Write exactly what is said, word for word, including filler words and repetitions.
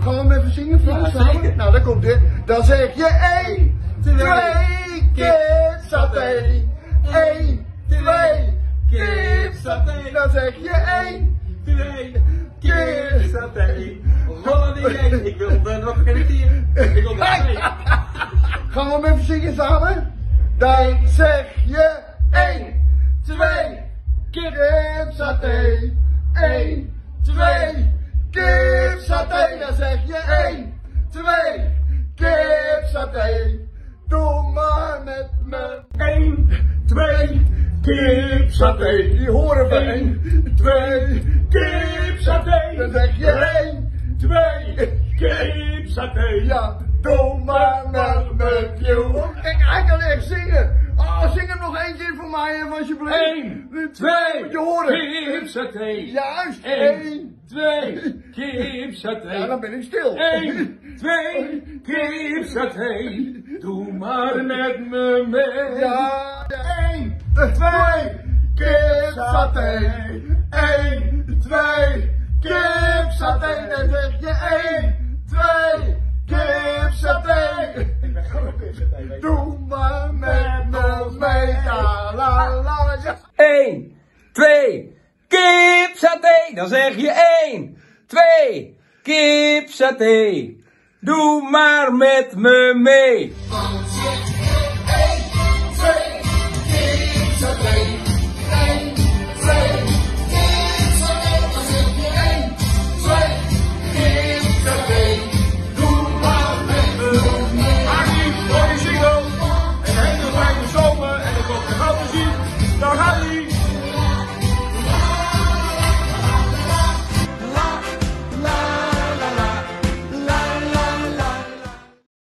Gaan we hem even zingen? Ja, samen? zeker. Nou, daar komt het. Dan zeg je één, twee, kipsaté. één, twee, kipsaté. Dan zeg je één, Twee, kipsaté. Holiday, ik wil er nog feliciteren. Ik wil er twee. Gaan we hem even zingen samen? Dan zeg je één, twee, kipsaté. één, twee, kipsaté. Dan zeg je één, twee, kipsaté. Doe maar met me. één, twee, kipsaté. Die horen we. één, twee, kipsaté. Dan zeg je één, twee, kipsaté. Ja, doe maar met me. Kijk, hij kan echt zingen. Oh, zing hem nog één keer voor mij, even alsjeblieft. één, twee, Moet je horen. kipsaté. Juist. één, twee, kipsaté. Ja, dan ben ik stil. één, twee, kipsaté. Doe maar met me mee. Ja, één, twee, kipsaté. één, twee, kipsaté. Dan zeg je één, twee, kipsaté. Doe maar met me mee. La la la. Ja. één, twee, kipsaté. Dan zeg je één, twee, kipsaté. Doe maar met me mee.